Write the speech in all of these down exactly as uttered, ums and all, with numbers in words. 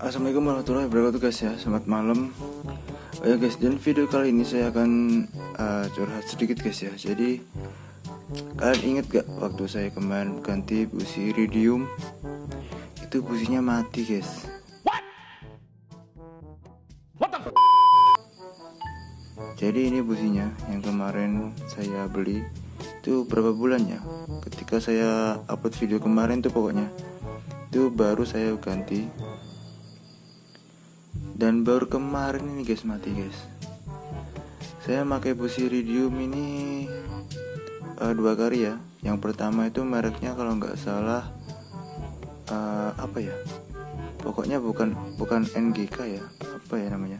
Assalamualaikum warahmatullahi wabarakatuh guys ya. Selamat malam. Oh ya guys, dan video kali ini saya akan uh, curhat sedikit guys ya. Jadi kalian inget gak waktu saya kemarin ganti busi iridium, itu businya mati guys. What? What the f- Jadi ini businya yang kemarin saya beli itu berapa bulan ya? Ketika saya upload video kemarin tuh pokoknya itu baru saya ganti. Dan baru kemarin ini guys mati guys. Saya pakai busi iridium ini uh, dua kali ya. Yang pertama itu mereknya kalau nggak salah uh, apa ya? Pokoknya bukan bukan N G K ya. Apa ya namanya?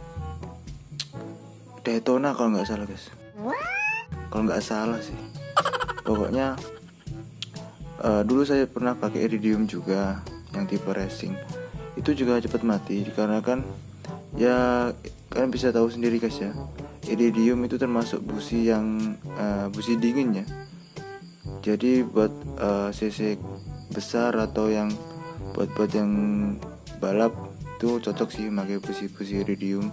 Daytona kalau nggak salah guys. Kalau nggak salah sih. Pokoknya uh, dulu saya pernah pakai iridium juga yang tipe racing. Itu juga cepat mati karena kan ya kalian bisa tahu sendiri guys ya, iridium itu termasuk busi yang uh, busi dingin ya. Jadi buat uh, cc besar atau yang buat buat yang balap itu cocok sih pakai busi-busi iridium.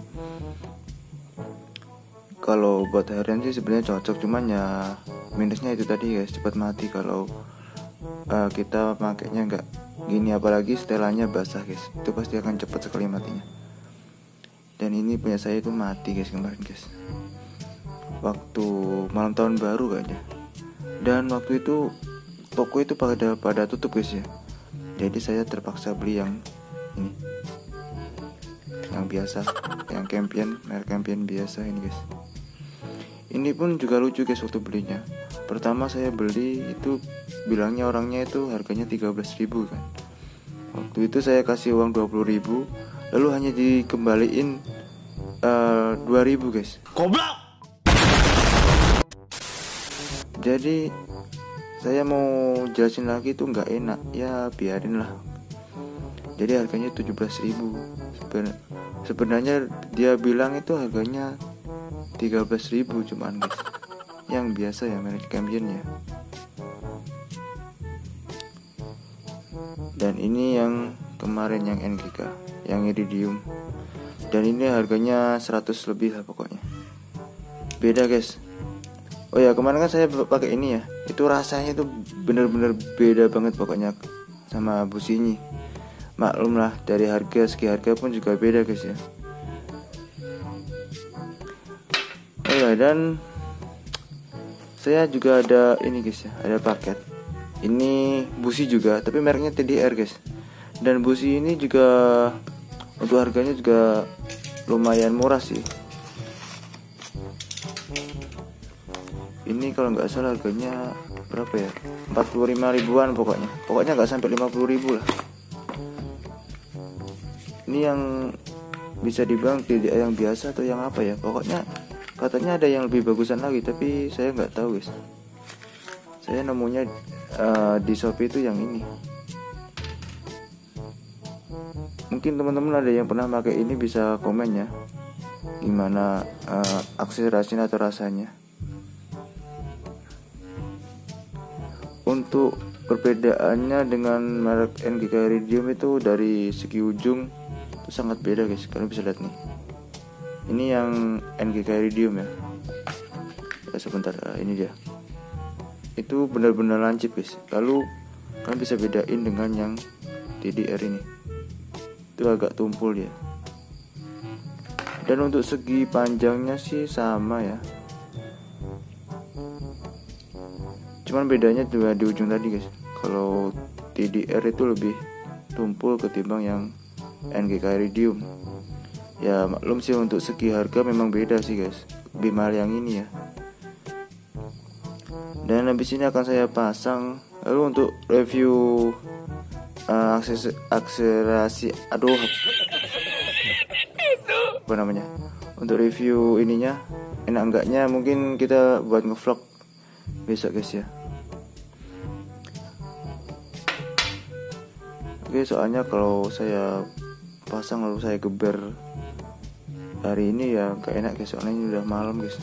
Kalau buat harian sih sebenarnya cocok, cuman ya minusnya itu tadi guys, cepat mati kalau uh, kita pakainya nggak gini, apalagi setelannya basah guys, itu pasti akan cepat sekali matinya. Dan ini punya saya itu mati guys kemarin guys, waktu malam tahun baru kayaknya. Dan waktu itu toko itu pada pada tutup guys ya, jadi saya terpaksa beli yang ini, yang biasa, yang Campion, merek Campion biasa ini guys. Ini pun juga lucu guys waktu belinya. Pertama saya beli itu bilangnya orangnya itu harganya tiga belas ribu kan. Waktu itu saya kasih uang dua puluh ribu, lalu hanya dikembaliin uh, dua ribu guys. Goblok. Jadi saya mau jelasin lagi itu nggak enak, ya biarin lah. Jadi harganya tujuh belas ribu. Seben- sebenarnya dia bilang itu harganya tiga belas ribu cuman guys, yang biasa ya, merek Campion ya. Dan ini yang kemarin yang N G K, yang iridium. Dan ini harganya seratus lebih lah pokoknya. Beda guys. Oh ya, kemarin kan saya pakai ini ya, itu rasanya tuh bener-bener beda banget pokoknya sama businya. Maklum lah, dari harga segi harga pun juga beda guys ya. Oh ya, dan saya juga ada ini guys ya, ada paket. Ini busi juga, tapi mereknya T D R guys. Dan busi ini juga untuk harganya juga lumayan murah sih. Ini kalau nggak salah harganya berapa ya? empat puluh lima ribuan pokoknya. Pokoknya nggak sampai lima puluh ribu lah. Ini yang bisa dibilang T D R yang biasa atau yang apa ya? Pokoknya katanya ada yang lebih bagusan lagi, tapi saya nggak tahu guys. Saya nemunya uh, di Shopee itu yang ini. Mungkin teman-teman ada yang pernah pakai ini, bisa komen ya, gimana uh, akselerasinya atau rasanya. Untuk perbedaannya dengan merek N G K iridium itu dari segi ujung itu sangat beda guys. Kalian bisa lihat nih. Ini yang N G K iridium ya. Ya sebentar, uh, ini dia. Itu benar-benar lancip guys. Lalu kalian bisa bedain dengan yang T D R ini, itu agak tumpul ya. Dan untuk segi panjangnya sih sama ya, cuman bedanya juga di ujung tadi guys. Kalau T D R itu lebih tumpul ketimbang yang N G K iridium. Ya maklum sih, untuk segi harga memang beda sih guys, lebih mahal yang ini ya. Dan habis ini akan saya pasang. Lalu untuk review uh, akses akselerasi, aduh apa namanya, untuk review ininya enak enggaknya mungkin kita buat ngevlog besok guys ya. Oke, soalnya kalau saya pasang lalu saya geber hari ini ya gak enak guys, soalnya ini udah malam guys.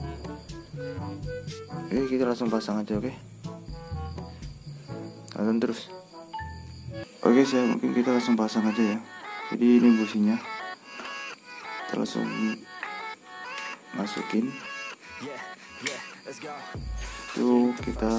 Oke, kita langsung pasang aja. Oke, tonton terus. Oke, saya mungkin kita langsung pasang aja ya. Jadi ini businya, kita langsung masukin. Itu kita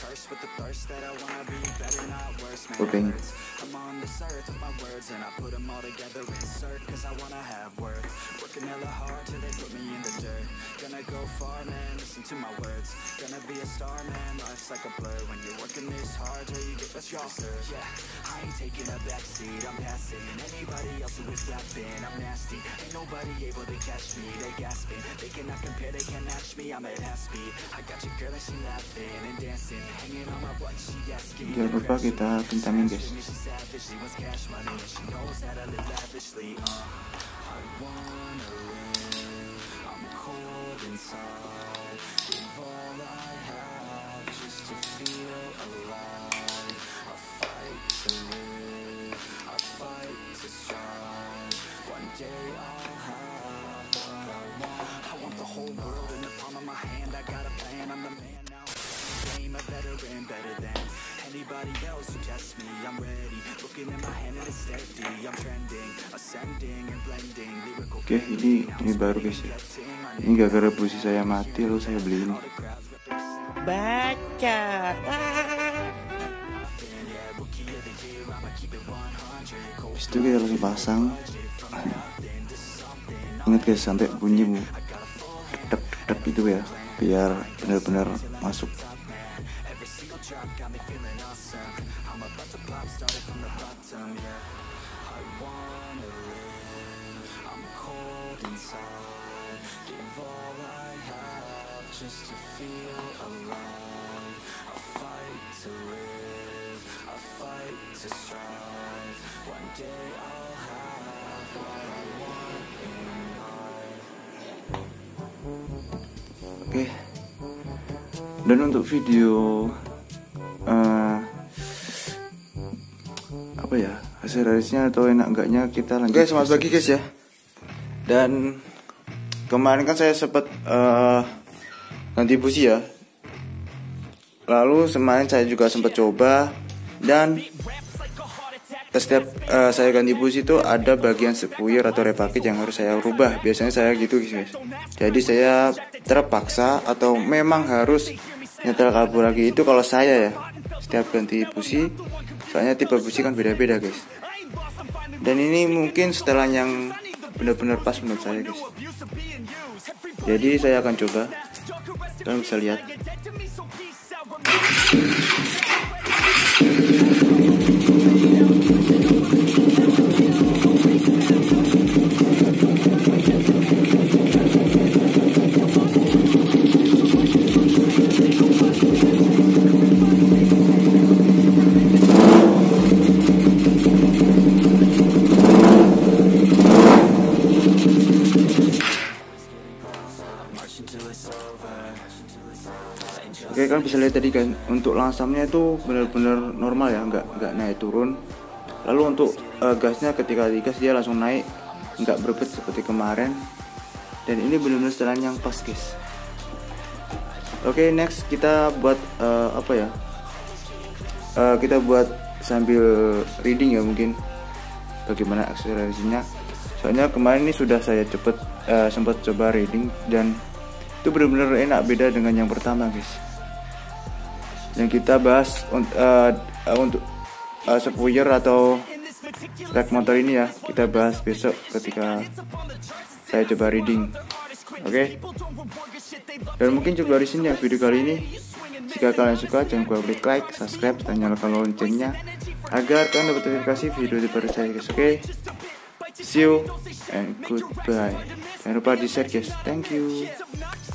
obeng. I'm on this earth with my words and I put them all together, insert, cause I wanna have worth. Working hella hard till they put me in the dirt. Gonna go far, man, listen to my words. Gonna be a star, man, life's like a blur. When you're working this hard till you get what you deserve. Yeah, I ain't taking a backseat, I'm passing anybody else who is rapping. I'm nasty, ain't nobody able to catch me. They gasping, they cannot compare, they can't match me. I'm at half speed, I got your girl and she laughing and dancing, hanging on my butt, she asking. Jangan lupa kita kencangin guys. She wants cash money and she knows that I live lavishly. Uh, I wanna live, I'm cold inside. Give all I have just to feel alive. I fight to live, I fight to strive. One day I'll have what I want. I want the whole world in the palm of my hand. I got a plan, I'm the man now. Game a veteran, better than anybody else who tests me. I'm ready, looking in my hand and it's steady. I'm trending, ascending and blending lyrical. Oke, ini ini baru guys ya. Ini gara-gara busi saya mati lalu saya beli ini. Baca. Habis itu kita langsung pasang. Ingat guys, sampai bunyi bu dek dek itu ya, biar benar-benar masuk. Just to feel alive, I fight to live, I fight to strive. One day I'll have what I want in life. Oke. Dan untuk video uh, apa ya, hasil rilisnya atau enak enggaknya kita lanjut. Oke, selamat pagi guys ya. Dan kemarin kan saya sempat uh, ganti busi ya. Lalu kemarin saya juga sempat coba, dan setiap uh, saya ganti busi itu ada bagian spuyer atau repackage yang harus saya rubah. Biasanya saya gitu guys. Jadi saya terpaksa atau memang harus nyetel kabel lagi itu kalau saya ya. Setiap ganti busi, soalnya tipe busi kan beda-beda guys. Dan ini mungkin setelan yang benar-benar pas menurut saya guys. Jadi saya akan coba. Kalian bisa lihat. Oke, kalian bisa lihat tadi kan, untuk langsamnya itu benar-benar normal ya, nggak nggak naik turun. Lalu untuk uh, gasnya ketika digas dia langsung naik, nggak berbet seperti kemarin. Dan ini benar-benar setelan yang pas guys. Oke, next kita buat uh, apa ya? Uh, kita buat sambil reading ya mungkin, bagaimana akselerasinya. Soalnya kemarin ini sudah saya cepet uh, sempat coba reading dan itu benar-benar enak, beda dengan yang pertama guys. Yang kita bahas uh, uh, untuk uh, spuyer atau track motor ini ya, kita bahas besok ketika saya coba reading. Oke, okay? Dan mungkin cukup dari sini ya video kali ini. Jika kalian suka, jangan lupa klik like, subscribe, dan nyalakan loncengnya agar kalian dapat notifikasi video terbaru saya guys. Oke, okay? See you and goodbye. Jangan lupa di share guys. Thank you.